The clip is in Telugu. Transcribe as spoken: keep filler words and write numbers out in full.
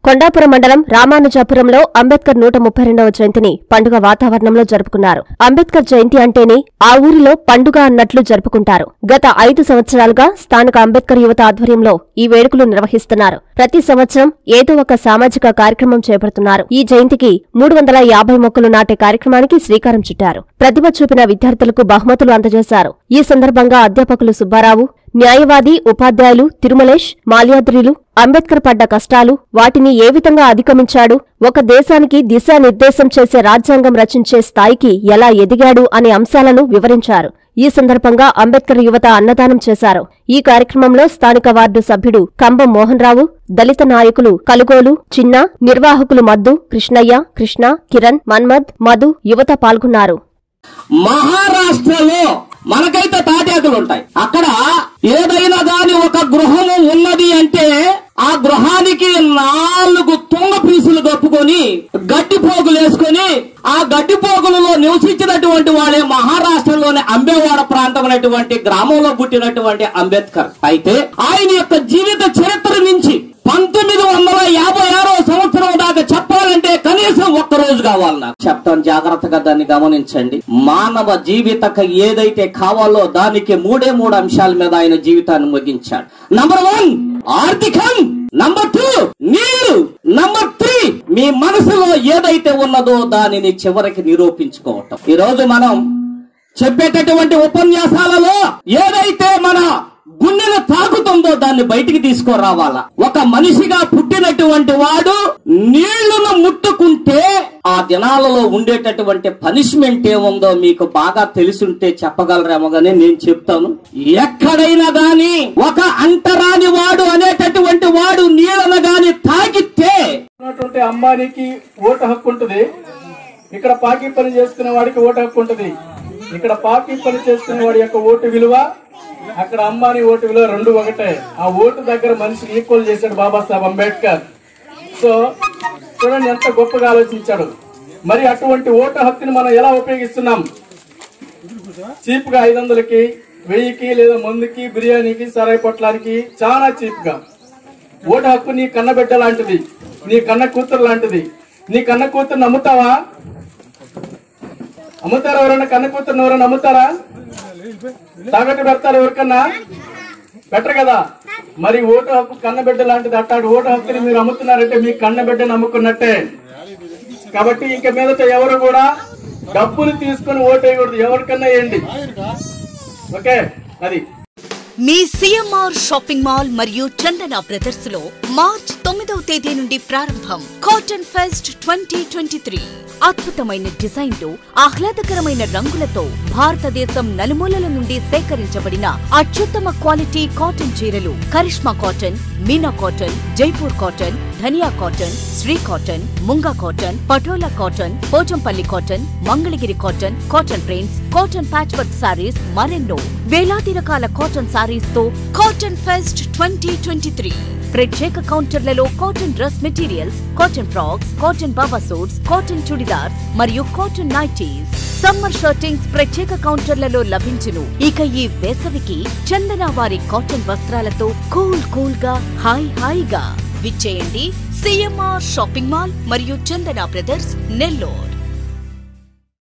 కొండాపురం మండలం రామానుజాపురంలో అంబేద్కర్ నూట ముప్పై రెండవ జయంతిని పండుగ వాతావరణంలో జరుపుకున్నారు. అంబేద్కర్ జయంతి అంటేనే ఆ ఊరిలో పండుగ అన్నట్లు జరుపుకుంటారు. గత ఐదు సంవత్సరాలుగా స్థానిక అంబేద్కర్ యువత ఆధ్వర్యంలో ఈ వేడుకలు నిర్వహిస్తున్నారు. ప్రతి సంవత్సరం ఏదో ఒక సామాజిక కార్యక్రమం చేపడుతున్నారు. ఈ జయంతికి మూడు వందల యాభై మొక్కలు నాటే కార్యక్రమానికి శ్రీకారం చుట్టారు. ప్రతిభ చూపిన విద్యార్థులకు బహుమతులు అందజేశారు. ఈ సందర్భంగా అధ్యాపకులు సుబ్బారావు, న్యాయవాది ఉపాధ్యాయులు తిరుమలేష్, మాల్యాద్రిలు అంబేద్కర్ పడ్డ కష్టాలు, వాటిని ఏ విధంగా అధిగమించాడు, ఒక దేశానికి దిశానిర్దేశం చేసే రాజ్యాంగం రచించే స్థాయికి ఎలా ఎదిగాడు అనే అంశాలను వివరించారు. ఈ సందర్భంగా అంబేద్కర్ యువత అన్నదానం చేశారు. ఈ కార్యక్రమంలో స్థానిక వార్డు సభ్యుడు కంబం మోహన్ రావు, దళిత నాయకులు కలుగోలు, చిన్న, నిర్వాహకులు మద్దు, కృష్ణయ్య, కృష్ణ, కిరణ్, మన్మద్, మధు యువత పాల్గొన్నారు. మహారాష్ట్రలో మనకైతే తాటాకులు ఉంటాయి. అక్కడ ఏదైనా గాని ఒక గృహము ఉన్నది అంటే ఆ గృహానికి నాలుగు తుంగ పీసులు కప్పుకొని గడ్డి పోగులు వేసుకుని ఆ గడ్డి పోగులలో నివసించినటువంటి వాడే మహారాష్ట్రలోని అంబేవాడ ప్రాంతం అనేటువంటి గ్రామంలో పుట్టినటువంటి అంబేద్కర్. అయితే ఆయన యొక్క జీవిత చరిత్ర నుంచి పంతొమ్మిది వందల యాభై ఆరో సంవత్సరం దాకా చెప్పాలంటే కనీసం ఒక్క రోజు కావాలి. నాకు చెప్తాను, జాగ్రత్తగా దాన్ని గమనించండి. మానవ జీవితకు ఏదైతే కావాలో దానికి మూడే మూడు అంశాల మీద ఆయన జీవితాన్ని ముగించాడు. నంబర్ వన్ ఆర్థికం, నంబర్ టూ నీళ్లు, నంబర్ త్రీ మీ మనసులో ఏదైతే ఉన్నదో దానిని చివరికి నిరూపించుకోవటం. ఈ రోజు మనం చెప్పేటటువంటి ఉపన్యాసాలలో ఏదైతే మన గుండెను తాకుతుందో దాన్ని బయటికి తీసుకురావాలా. ఒక మనిషిగా పుట్టినటువంటి వాడు నీళ్లను ముట్టుకుంటే ఆ దినాలలో ఉండేటటువంటి పనిష్మెంట్ ఏముందో మీకు బాగా తెలుసుంటే చెప్పగలరేమో గానీ నేను చెప్తాను. ఎక్కడైనా గాని ఒక అంటరాని వాడు అనేటటువంటి వాడు నీళ్లను గాని తాకితే అమ్మానికి ఓటు హక్కు ఉంటుంది. ఇక్కడ పాకి పని చేసుకునే వాడికి ఓటు హక్కు ఉంటుంది. ఇక్కడ పాకి పని చేసుకునే వాడి యొక్క ఓటు విలువ, అక్కడ అమ్మాని ఓటు విలువ రెండు ఒకటే. ఆ ఓటు దగ్గర మనిషిని ఈక్వల్ చేశాడు బాబాసాహెబ్ అంబేద్కర్. సో చూడండి ఎంత గొప్పగా ఆలోచించాడు. మరి అటువంటి ఓటు హక్కుని మనం ఎలా ఉపయోగిస్తున్నాం? చీప్ గా ఐదు వందలకి, వెయ్యికి లేదా మందుకి, బిర్యానీకి, సరాయి పొట్లానికి చాలా చీప్ గా. ఓటు హక్కు నీ కన్నబిడ్డ లాంటిది, నీ కన్న కూతురు లాంటిది. నీ కన్న కూతురు నమ్ముతావా? అమ్ముతారా? ఎవరైనా కన్న కూతురు ఎవరైనా నమ్ముతారా? తాకట్టు పెడతారు ఎవరికన్నా? బెటర్ కదా. మరి ఓటు హక్కు కన్నబిడ్డ లాంటిది. అట్టాడు ఓటు హక్కుని మీరు అమ్ముతున్నారంటే మీ కన్నబిడ్డ నమ్ముకున్నట్టే. కాబట్టి ఇంక మీదట ఎవరు కూడా డబ్బులు తీసుకుని ఓటు వేయకూడదు. ఎవరికన్నా వేయండి. ఓకే, అది మీ సిఎంఆర్ షాపింగ్ మాల్ మరియు చందన బ్రదర్స్ లో మార్చ్ తొమ్మిదవ తేదీ నుండి ప్రారంభం cotton fest twenty twenty three. అద్భుతమైన డిజైన్లు, ఆహ్లాదకరమైన రంగులతో భారతదేశం నలుమూలల నుండి సేకరించబడిన అత్యుత్తమ క్వాలిటీ కాటన్ చీరలు Karishma cotton, Meena cotton, Jaipur cotton, Dhaniya cotton, Shri cotton, Munga cotton, Patola cotton, Pochampally cotton, Mangalagiri cotton, cotton prints, cotton patch work sarees, మరెన్నో వేలాది రకాల కాటన్ సారీస్ తో cotton fest twenty twenty three. ప్రత్యేక కౌంటర్లలో cotton dress materials, cotton frocks, cotton బాబా సూట్స్, కాటన్ చుడిదార్స్ మరియు కాటన్ నైటీస్, సమ్మర్ షర్టింగ్స్ ప్రత్యేక కౌంటర్లలో లభించును. ఇక ఈ వేసవికి చందన వారి కాటన్ వస్త్రాలతో కూల్ కూల్ గా, హాయ్ హాయిగా విచ్చేయండి సిఎంఆర్ షాపింగ్ మాల్ మరియు చందన బ్రదర్స్, నెల్లూరు.